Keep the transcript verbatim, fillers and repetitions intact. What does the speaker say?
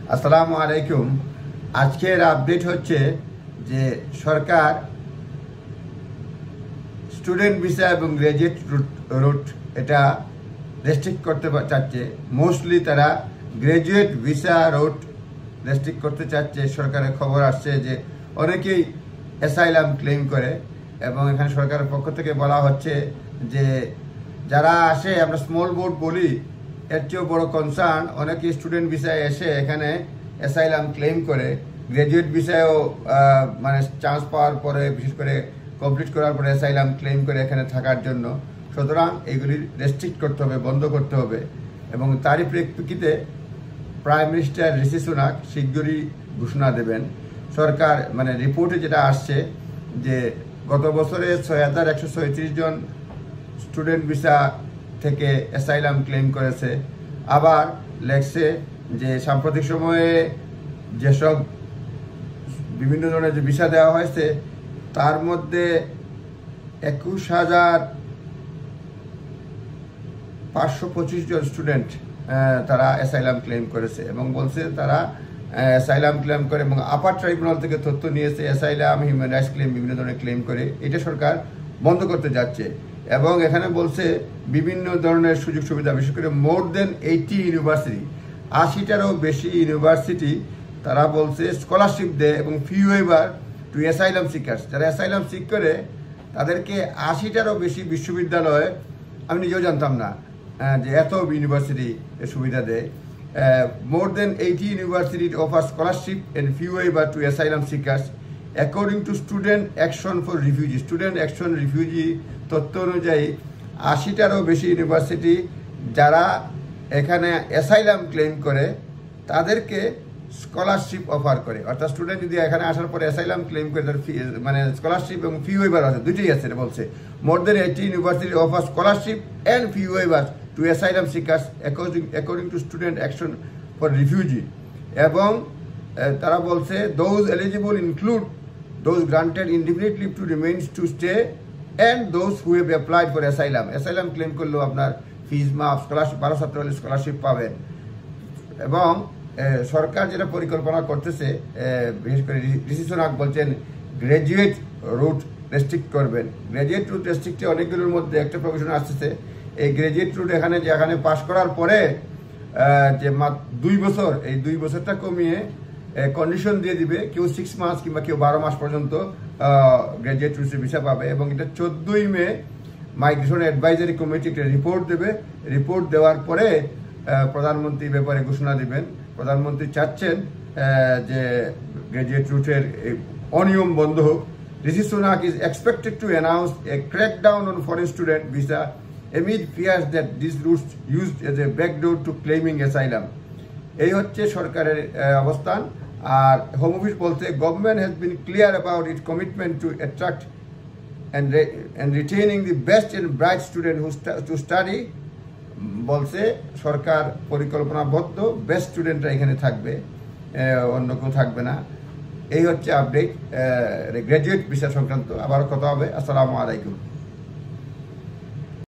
আসসালামু আলাইকুম। আজকের আপডেট হচ্ছে যে সরকার স্টুডেন্ট ভিসা এবং গ্রাজুয়েট রুট এটা রেস্ট্রিক্ট করতে চাচ্ছে। মোস্টলি তারা গ্রাজুয়েট ভিসা রুট রেস্ট্রিক্ট করতে চাচ্ছে। সরকারের খবর আসছে যে অনেকেই অ্যাসাইলাম ক্লেম করে এবং এখানে সরকারের পক্ষ থেকে বলা হচ্ছে যে যারা আসে, আমরা স্মল বোট বলি, এর চেয়েও বড় কনসার্ন অনেকে স্টুডেন্ট ভিসায় এসে এখানে অ্যাসাইলাম ক্লেম করে, গ্র্যাজুয়েট ভিসায়ও মানে চান্স পাওয়ার পরে, বিশেষ করে কমপ্লিট করার পরে অ্যাসাইলাম ক্লেম করে এখানে থাকার জন্য। সুতরাং এগুলি রেস্ট্রিক্ট করতে হবে, বন্ধ করতে হবে। এবং তারই প্রেক্ষিতে প্রাইম মিনিস্টার ঋষি সুনাক শীঘ্রই ঘোষণা দেবেন। সরকার মানে রিপোর্টে যেটা আসছে যে গত বছরে ছয় হাজার একশো ছয়ত্রিশ জন স্টুডেন্ট ভিসা থেকে অ্যাসাইলাম ক্লেম করেছে। আবার লেখছে যে সাম্প্রতিক সময়ে যেসব বিভিন্ন ধরনের যে ভিসা দেওয়া হয়েছে তার মধ্যে একুশ হাজার পাঁচশো পঁচিশ জন স্টুডেন্ট তারা অ্যাসাইলাম ক্লেম করেছে এবং বলছে তারা অ্যাসাইলাম ক্লেম করে এবং আপার ট্রাইব্যুনাল থেকে তথ্য নিয়েছে অ্যাসাইলাম, হিউম্যান রাইটস ক্লেম, বিভিন্ন ধরনের ক্লেম করে। এটা সরকার বন্ধ করতে যাচ্ছে এবং এখানে বলছে বিভিন্ন ধরনের সুযোগ সুবিধা, বিশেষ করে মোর দেন এইটি ইউনিভার্সিটি, আশিটারও বেশি ইউনিভার্সিটি তারা বলছে স্কলারশিপ দেয় এবং fee waiver to asylum seekers. যারা অ্যাসাইলাম সিক করে তাদেরকে আশিটারও বেশি বিশ্ববিদ্যালয়, আমি নিজেও জানতাম না যে এত ইউনিভার্সিটি সুবিধা দেয়। More than eighty university offer scholarship and fee waiver to asylum seekers according to student action for refugee. Student action refugee তথ্য অনুযায়ী আশিটারও বেশি ইউনিভার্সিটি যারা এখানে অ্যাসাইলাম ক্লেম করে তাদেরকে স্কলারশিপ অফার করে। অর্থাৎ স্টুডেন্ট যদি এখানে আসার পরে অ্যাসাইলাম ক্লেম করে তার ফি মানে স্কলারশিপ এবং ফি ওয়েভার আছে, দুইটাই আছে বলছে। More than eighty university offer scholarship and fee waiver to asylum seekers according according to student action for refugee. এবং তারা বলছে those eligible include those granted indefinite leave to remains to stay and those who have applied for asylum. Asylum claim করলেও আপনার ফিজ মাফ, scholarship, বারো ছাত্র হলে scholarship পাবেন। এবং সরকার যেটা পরিকল্পনা করতেছে, বিশেষ করে ঋষি সুনাক বলছেন গ্র্যাজুয়েট রুট রেস্ট্রিক্ট করবেন। গ্র্যাজুয়েট রুট রেস্ট্রিক্টে অনেকগুলোর মধ্যে একটা প্রভিশন আসতেছে। এই গ্র্যাজুয়েট রুট এখানে যে এখানে পাশ করার পরে যে দুই বছর, এই দুই বছরটা কমিয়ে কন্ডিশন দিয়ে দিবে, কেউ সিক্স মাস কিংবা কেউ বারো মাস পর্যন্ত গ্র্যাজুয়েট রুটে ভিসা পাবে। এবং এটা চোদ্দই মে মাইগ্রেশন অ্যাডভাইজারি কমিটি একটা রিপোর্ট দেবে। রিপোর্ট দেওয়ার পরে প্রধানমন্ত্রী ব্যাপারে ঘোষণা দিবেন। প্রধানমন্ত্রী চাচ্ছেন যে গ্র্যাজুয়েট রুটের অনিয়ম বন্ধ হোক। Rishi Sunak is expected to announce a crackdown on foreign student visa amid fears that these routes used as a backdoor to claiming asylum. এই হচ্ছে সরকারের অবস্থান। আর হোম অফিস বলছে government has been clear about it commitment to attract and and retaining the best and bright student who to study. বলছে সরকার পরিকল্পনাবদ্ধ, best স্টুডেন্টরা এখানে থাকবে, অন্য কেউ থাকবে না। এই হচ্ছে আপডেট গ্র্যাজুয়েট ভিসা সংক্রান্ত। আবারও কথা হবে। আসসালামু আলাইকুম।